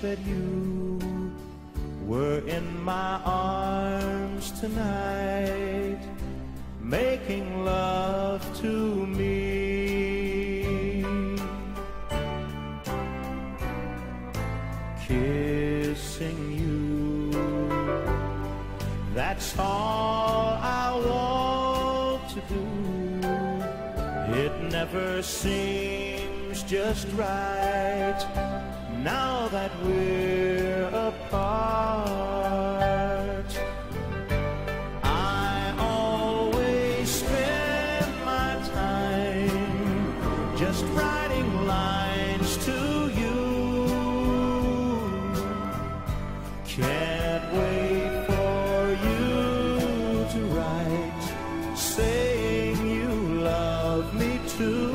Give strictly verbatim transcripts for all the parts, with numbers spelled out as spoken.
that you were in my arms tonight, making love to me, kissing you. That's all I want to do. It never seems just right now that we're apart. I always spend my time just writing lines to you. Can't wait for you to write, saying you love me too.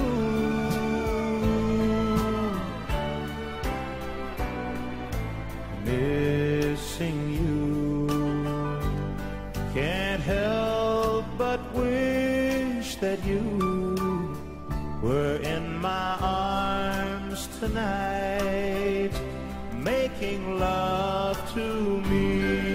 Missing you, can't help but wish that you were in my arms tonight, making love to me.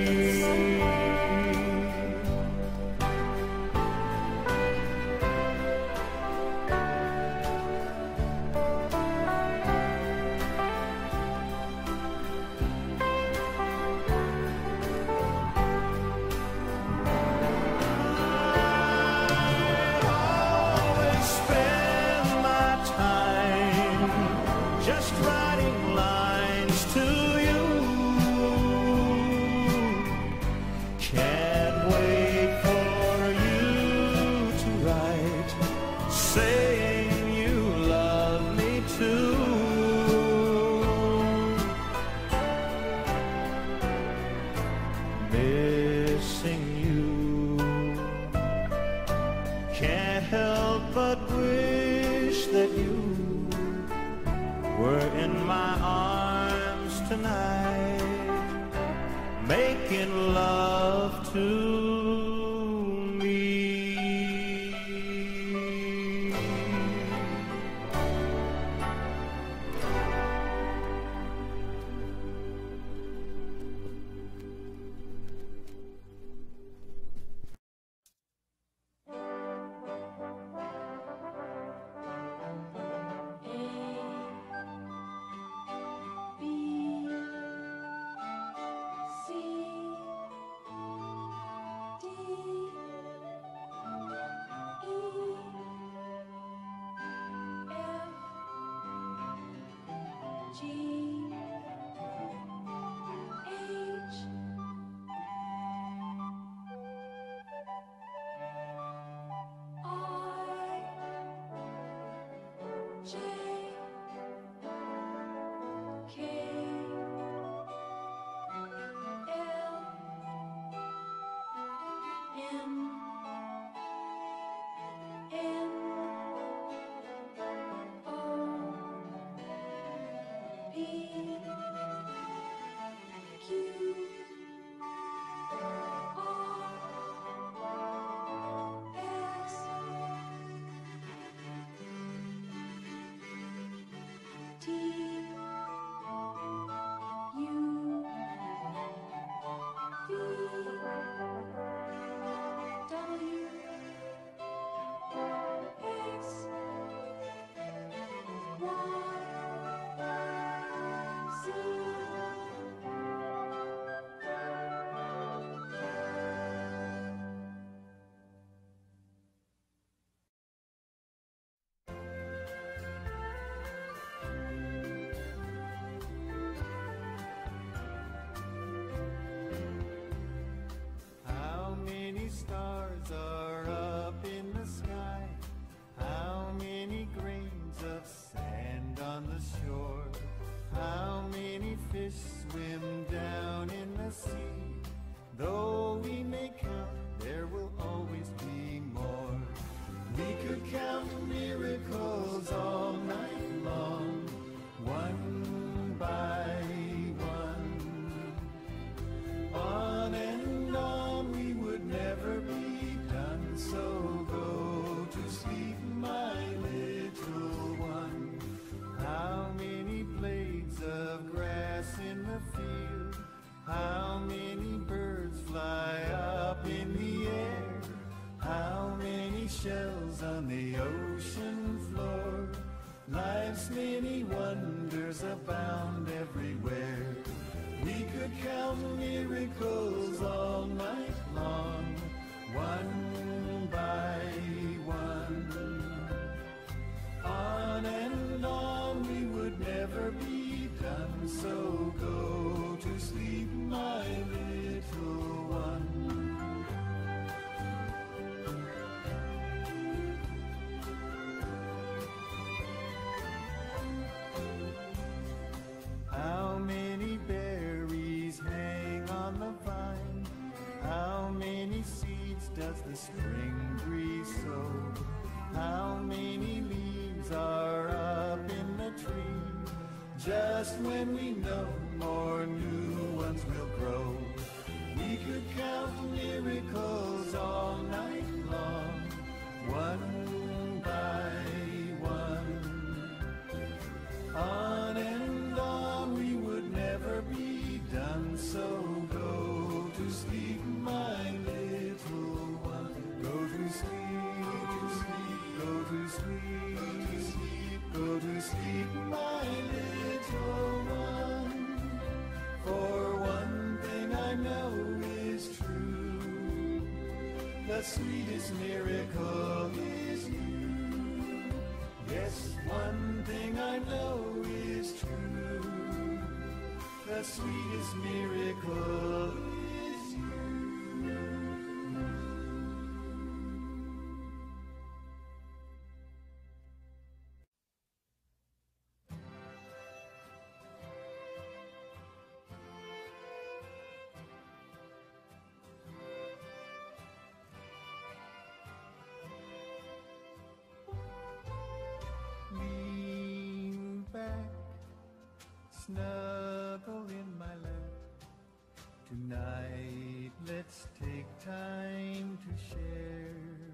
Just writing lines to you. Can't wait for you to write, saying you love me too. Missing you, can't help but wish that you were in my arms tonight, making love to me. Stars are up in the sky. How many grains of sand on the shore? How many fish swim down in the sea? Though we may count, there will always be more. We could count miracles all night long, one by one. On and on we would never be done, so go to sleep, my little one. How many blades of grass in the shells on the ocean floor. Life's many wonders abound everywhere. We could count miracles all night long, one by one. On and on we would never be done, so go to sleep, my little one. How many berries hang on the vine? How many seeds does the spring breeze sow? How many leaves are up in the tree? Just when we know more new ones will grow, we could count miracles all night long, one by one. On and on we would never be done, so go to sleep, my little one. Go to sleep, to sleep, go to sleep, to sleep, go to sleep, my little one. For one thing I know is true, the sweetest miracle is you. Yes, one thing I know is true, the sweetest miracle is you. Lean back, snuggle in my lap. Tonight let's take time to share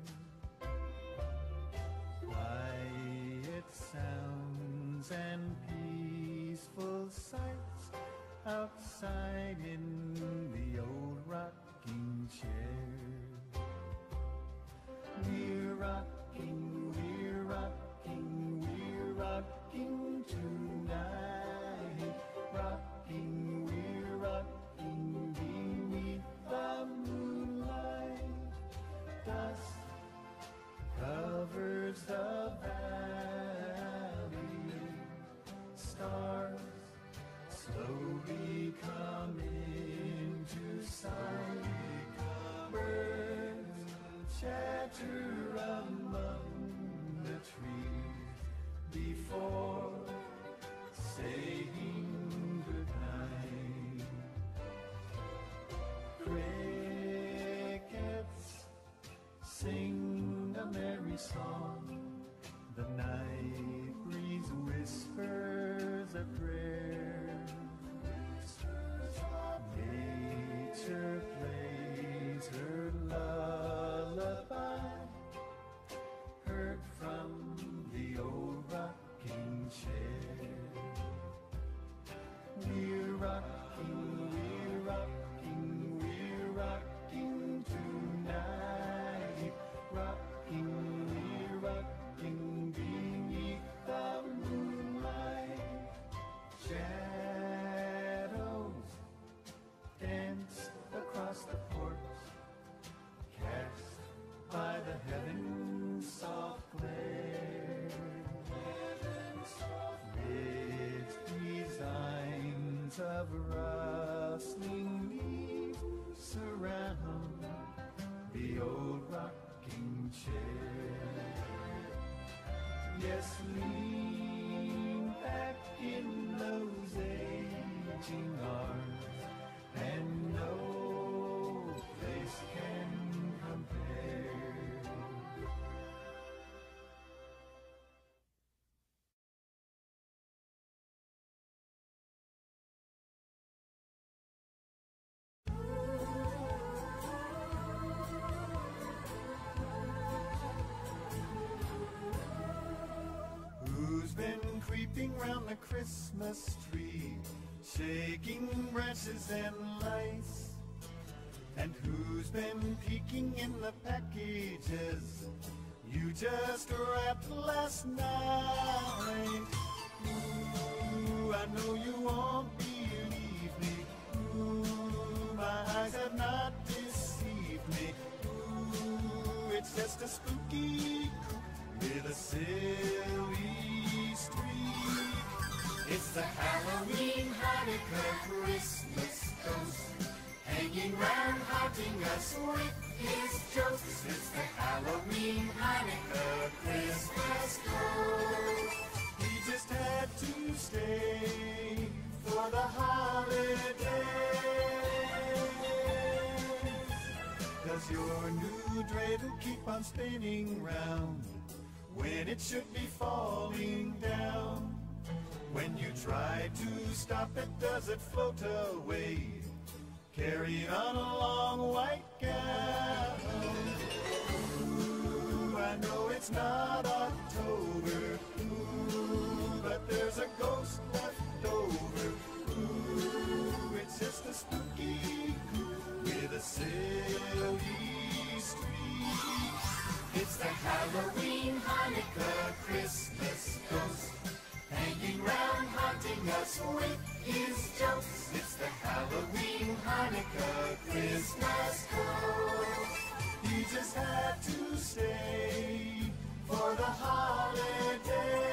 quiet sounds and peaceful sights outside in the old rocking chair. We're rocking, we're rocking, we're rocking tonight. Rocking, we're rocking beneath the moonlight. Dust covers the valley. Stars slowly come into sight. Birds chatter among the trees before saying goodnight. Crickets sing a merry song. The night breeze whispers a prayer. Nature plays her lullaby, heard from the old rocking chair. We're rocking, we're rocking, we're rocking tonight. Rocking, we're rocking beneath the moonlight. Shadows dance across the porch, cast by the heaven's soft glare. With designs of rustling leaves surround the old rocking chair. Yes, lean back in those aging arms, and no place can compare. Who's been creeping round the Christmas tree, shaking branches and lights? And who's been peeking in the packages, just wrapped last night. Ooh, I know you won't believe me. Ooh, my eyes have not deceived me. Ooh, it's just a spooky coupe with a silly streak. It's the Halloween, Hanukkah, Christmas ghost, hanging round, haunting us with his jokes. It's the Halloween, Hanukkah, Christmas ghost. He just had to stay for the holidays, 'cause your new dreidel keep on spinning round when it should be falling down. When you try to stop it, does it float away, carrying on a long white gown? Ooh, I know it's not October, ooh, but there's a ghost left over. Ooh, it's just a spooky coupe with a silly streak. It's the Halloween, Hanukkah, Christmas ghost, hanging round, haunting us with his jokes. It's the Halloween, Hanukkah, Christmas ghost. He just had to stay for the holidays.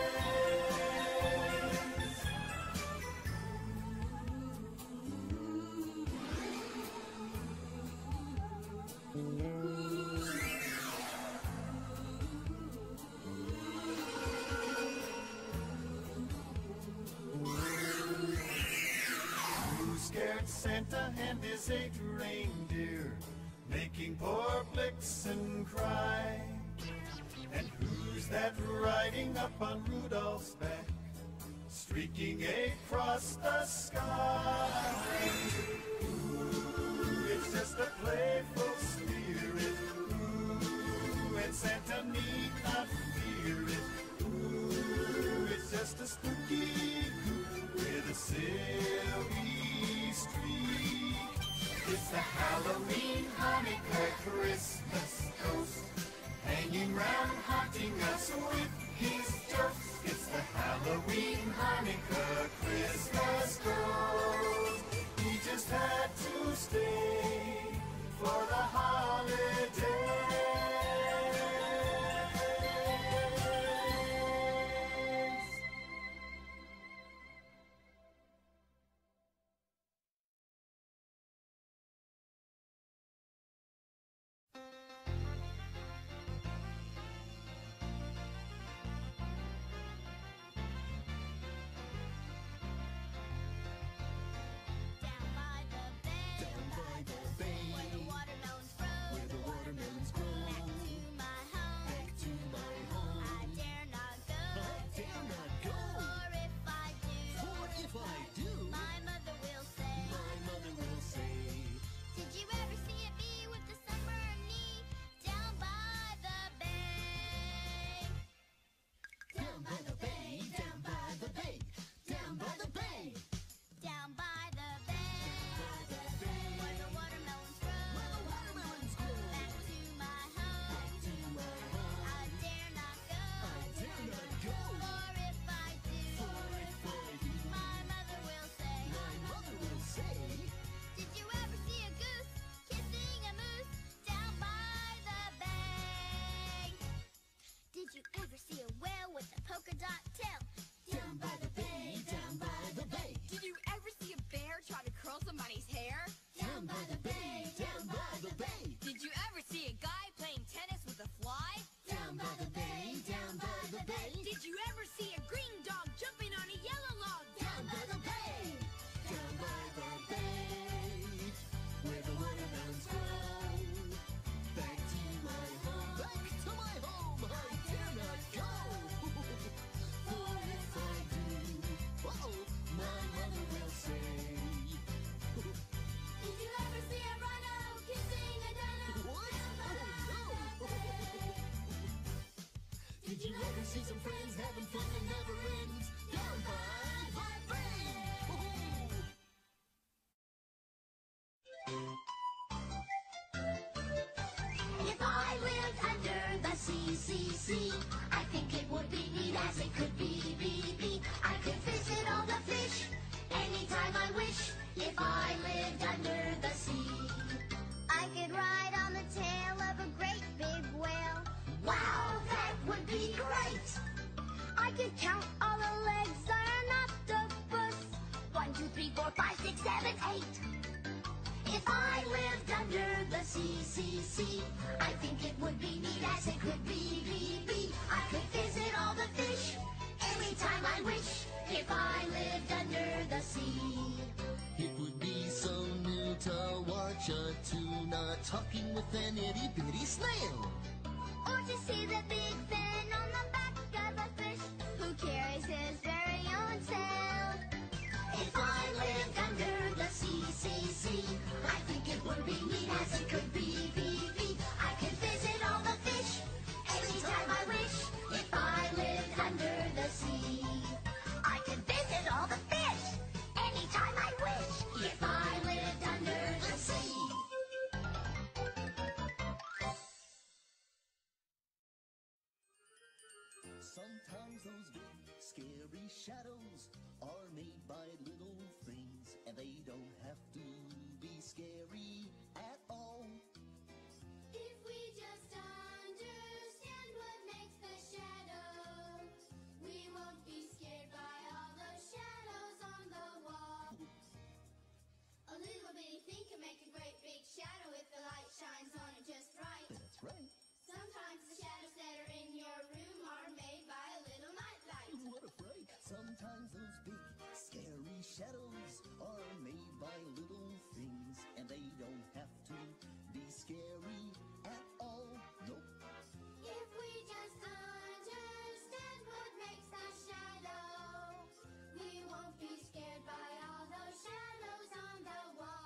Scared Santa and his eight reindeer, making poor Blitzen cry? And who's that riding up on Rudolph's back, streaking across the sky? Ooh, it's just a playful spirit. Ooh, and Santa need not fear it. Ooh, it's just a spooky coupe with a silly streak. It's the Halloween, Hanukkah, Christmas ghost, hanging round, haunting us with his jokes. It's the Halloween, Hanukkah, Christmas ghost. He just had to stay for the holidays. can count all the legs on an octopus. One, two, three, four, five, six, seven, eight. If I lived under the sea, sea, sea, I think it would be neat as it could be, be, be. I could visit all the fish anytime I wish. If I lived under the sea, it would be so new to watch a tuna talking with an itty bitty snail. or to see the big fin on the back of a fish who carries his very own tail. If I lived under the sea, sea, sea, I think it would be neat as it could be, be, be. I could visit all the fish anytime I wish. If I lived under the sea, I could visit all the fish anytime I wish. If I lived under the sea. Sometimes those big, scary shadows are made by little things, and they don't have to be scary at all. If we just understand what makes the shadows, we won't be scared by all the shadows on the wall. A little bitty thing can make a great big shadow if the light shines on it just right. That's right. Sometimes the shadows that are in your room are made by a little nightlight. What a fright! Sometimes those big, scary shadows are made by little things, and they don't have to be scary at all. Nope. If we just understand what makes the shadows, we won't be scared by all those shadows on the wall.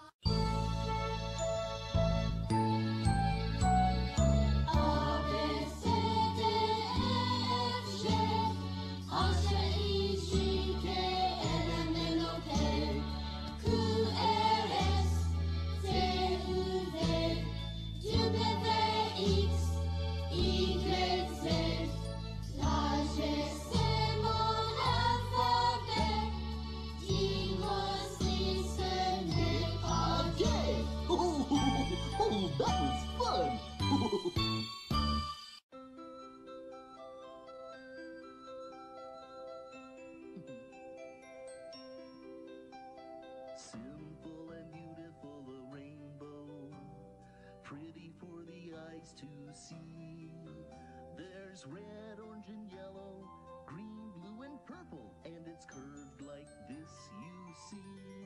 Simple and beautiful, a rainbow, pretty for the eyes to see. There's red, orange, and yellow, green, blue, and purple, and it's curved like this, you see.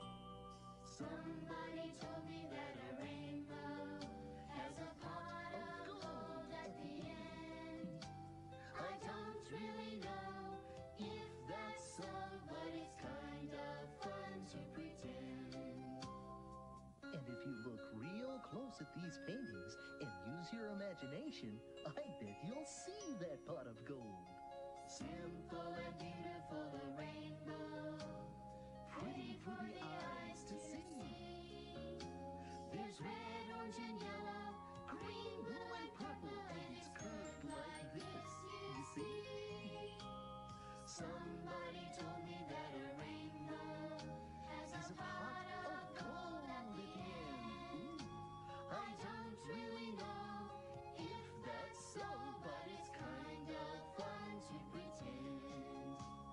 Somebody told me that a rainbow has a pot of gold at the end. I don't really know if that's so, but it's kind of fun to pretend. And if you look real close at these paintings and use your imagination, I bet you'll see that pot of gold. Simple and beautiful, a rainbow, pretty for the eyes to see. There's red, orange, and yellow, green, blue, and purple, and it's curved like this, you see. Somebody told me that a rainbow has a pot of gold at the end. I don't really know if that's so, but it's kind of fun to pretend.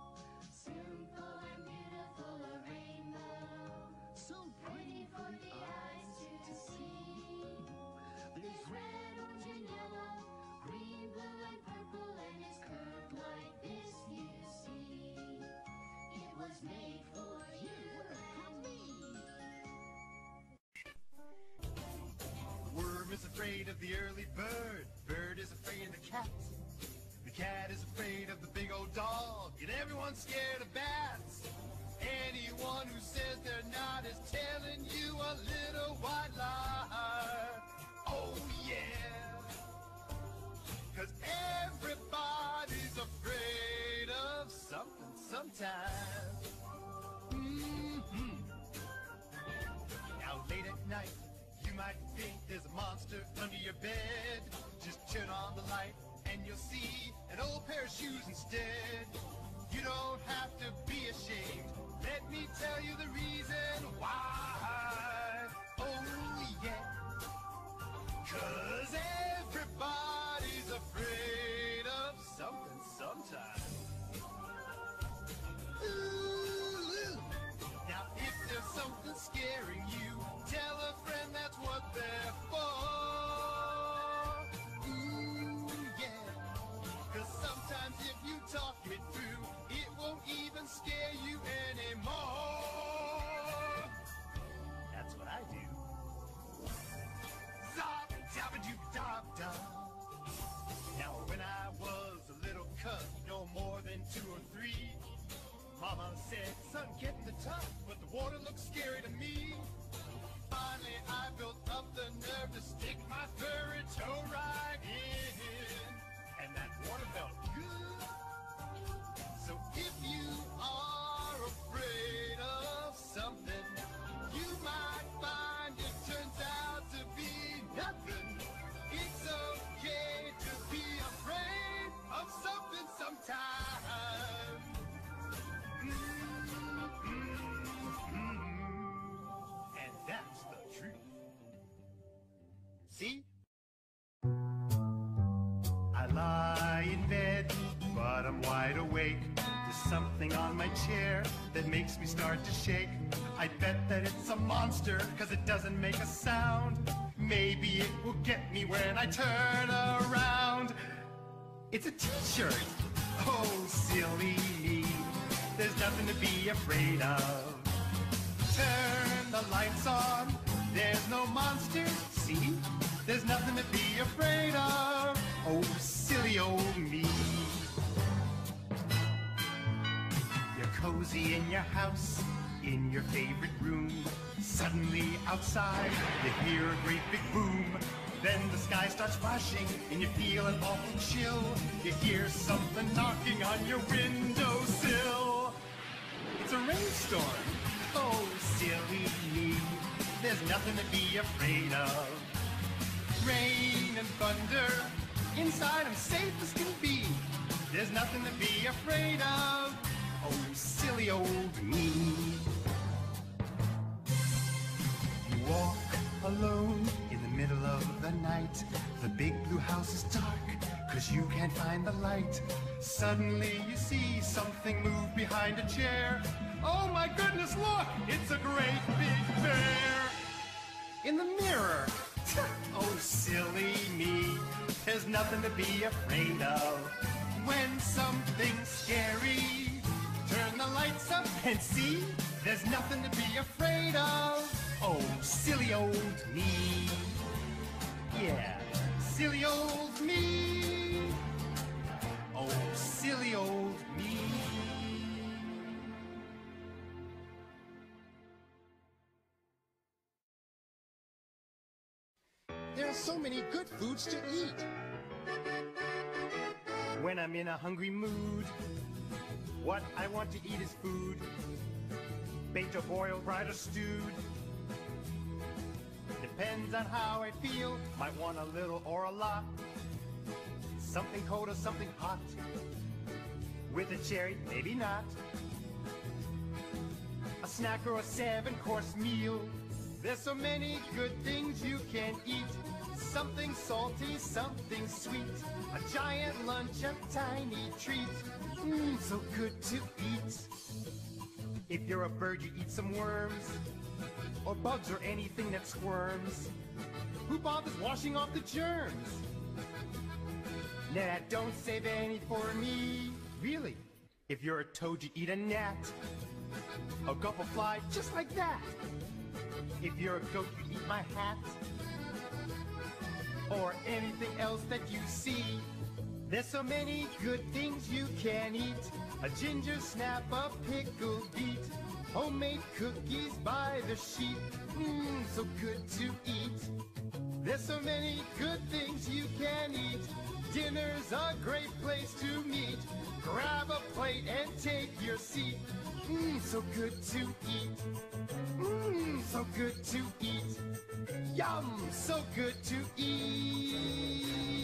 Simple and beautiful, a rainbow, So pretty for the eyes to see. There's red, orange, and yellow, green, blue, and purple, and it's curved like this, you see. It was made for you and me. Worm is afraid of the early bird. Bird is afraid of the cat. The cat is afraid of the big old dog. And everyone's scared of bats. Anyone who says they're not is telling you a little white lie. Oh yeah. 'Cause everybody's afraid of something sometimes. Mm-hmm. Now late at night, you might think there's a monster under your bed. Just turn on the light and you'll see an old pair of shoes instead. You don't have to be ashamed. Let me tell you the reason why. Oh yeah. 'Cause everybody's afraid of something sometimes. it through. It won't even scare you anymore. That's what I do. Zop, dabba-doop-dop-dop. Now when I was a little cub, no more than two or three, Mama said, son, get in the tub, but the water looks scary to me. Finally, I built up the nerve to stick my furry toe right in, and that water felt good. So if you are afraid of something, you might find it turns out to be nothing. It's okay to be afraid of something sometime. And that's the truth. See? I lie in bed, but I'm wide awake. There's something on my chair that makes me start to shake. I bet that it's a monster, cause it doesn't make a sound. Maybe it will get me when I turn around. It's a t-shirt. Oh, silly me. There's nothing to be afraid of. Turn the lights on. There's no monsters, see? There's nothing to be afraid of. Oh, silly old me. You're cozy in your house, in your favorite room. Suddenly outside, you hear a great big boom. Then the sky starts flashing and you feel an awful chill. You hear something knocking on your windowsill. It's a rainstorm. Oh, silly me. There's nothing to be afraid of. Rain and thunder, inside I'm safe as can be. There's nothing to be afraid of. Oh, silly old me. You walk alone in the middle of the night. The big blue house is dark, cause you can't find the light. Suddenly you see something move behind a chair. Oh my goodness, look! It's a great big bear! In the mirror! Oh, silly me. There's nothing to be afraid of. When something's scary, turn the lights up and see. There's nothing to be afraid of. Oh, silly old me. Yeah, silly old me. Oh, silly old me. There are so many good foods to eat. When I'm in a hungry mood, what I want to eat is food. Baked or boiled, fried or stewed. Depends on how I feel. Might want a little or a lot. Something cold or something hot. With a cherry, maybe not. A snack or a seven-course meal. There's so many good things you can eat. Something salty, something sweet. A giant lunch, a tiny treat. Mmm, so good to eat. If you're a bird, you eat some worms. Or bugs or anything that squirms. Who bothers washing off the germs? Nah, don't save any for me. Really, if you're a toad, you eat a gnat. A gulp of fly, just like that. If you're a goat, you eat my hat. Or anything else that you see. There's so many good things you can eat. A ginger snap, a pickled beet. Homemade cookies by the sheet. Mmm, so good to eat. There's so many good things you can eat. Dinner's a great place to meet. Grab a plate and take your seat. Mmm, so good to eat. Mmm, so good to eat. Yum, so good to eat.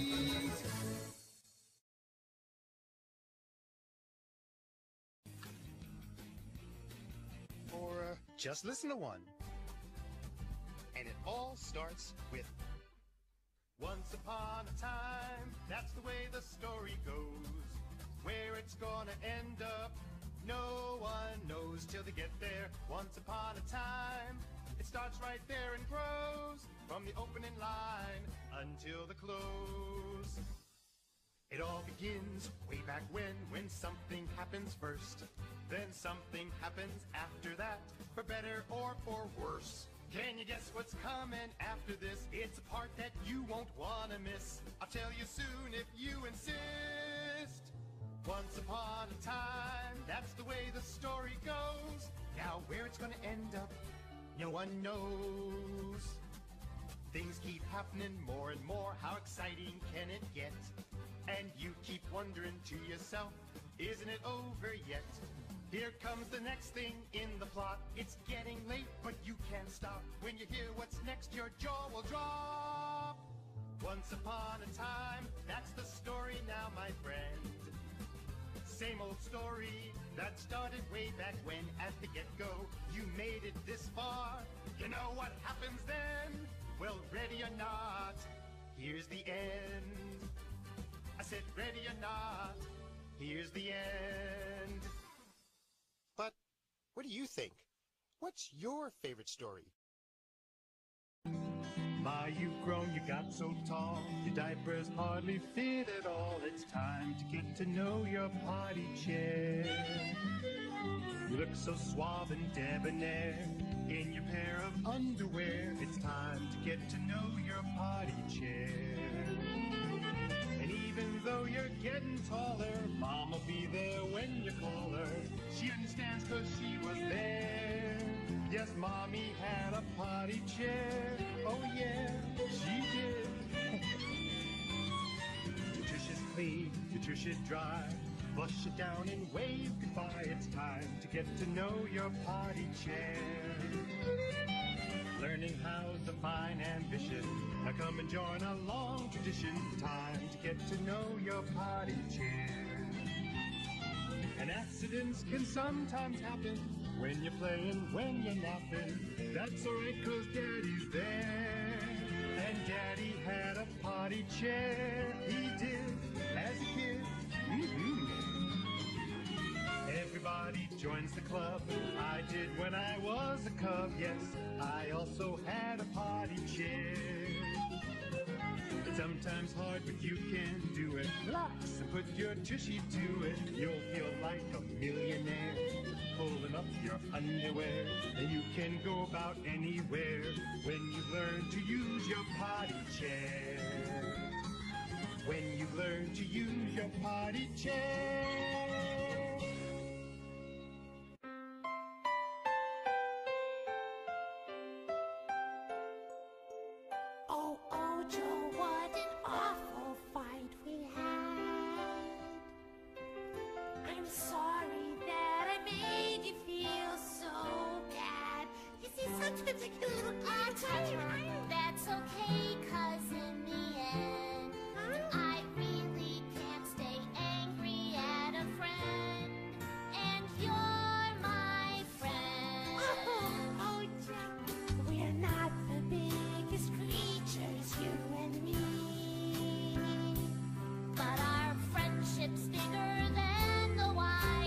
Or uh, just listen to one. And it all starts with once upon a time. That's the way the story goes. Where it's gonna end up, no one knows till they get there. Once upon a time, it starts right there and grows from the opening line until the close. It all began begins way back when, when something happens first. Then something happens after that, for better or for worse. Can you guess what's coming after this? It's a part that you won't wanna miss. I'll tell you soon if you insist. Once upon a time, that's the way the story goes. Now where it's gonna end up, no one knows. Things keep happening more and more, how exciting can it get? And you keep wondering to yourself, isn't it over yet? Here comes the next thing in the plot. It's getting late, but you can't stop. When you hear what's next, your jaw will drop. Once upon a time, that's the story now, my friend. Same old story that started way back when. At the get-go, you made it this far. You know what happens then? Well, ready or not, here's the end. I said ready or not, here's the end. But what do you think? What's your favorite story? My, you've grown, you got so tall, your diapers hardly fit at all. It's time to get to know your potty chair. You look so suave and debonair in your pair of underwear. It's time to get to know your potty chair. And even though you're getting taller, Mom'll be there when you call her. She understands 'cause she was there. Yes, Mommy had a potty chair. Oh yeah, she did. Your tush is clean, your tush is dry. Flush it down and wave goodbye. It's time to get to know your potty chair. Learning how's a fine ambition. Now come and join a long tradition. Time to get to know your potty chair. And accidents can sometimes happen when you're playing, when you're napping. That's alright 'cause Daddy's there. And Daddy had a potty chair. He did, as a kid. Mm-hmm. Everybody joins the club. I did when I was a cub. Yes, I also had a potty chair. It's sometimes hard, but you can do it. Relax and put your tushy to it. You'll feel like a millionaire pulling up your underwear. And you can go about anywhere when you learn to use your potty chair. When you learn to use your potty chair. Oh, oh, Joe, what an awful fight we had. I'm sorry that I made you feel so bad. You see, sometimes I get a little irritated. That's okay, 'cause in the end, I really can't stay angry at a friend. And you're my friend. Oh, oh, Joe, we're not the biggest creatures, you and me. But our friendship's bigger than the wild.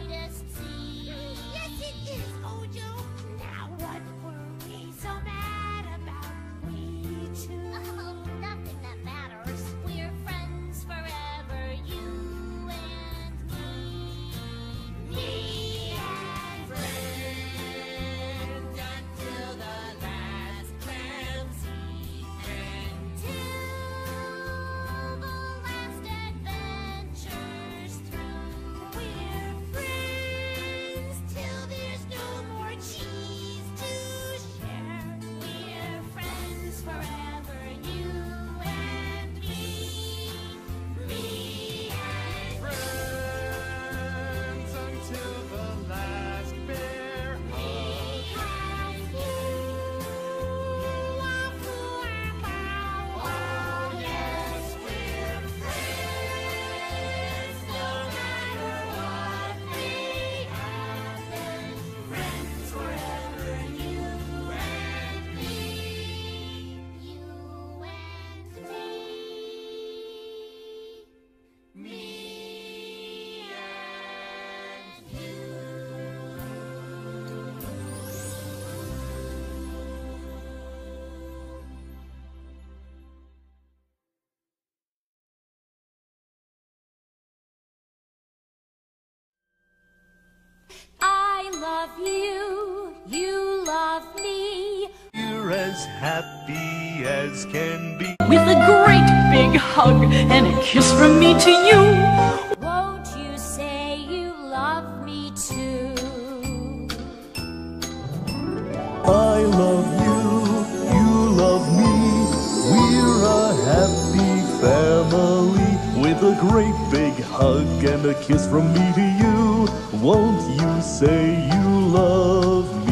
love you, you love me. We're as happy as can be. With a great big hug and a kiss from me to you. Won't you say you love me too? I love you, you love me. We're a happy family. With a great big hug and a kiss from me to you. Won't you say you love me?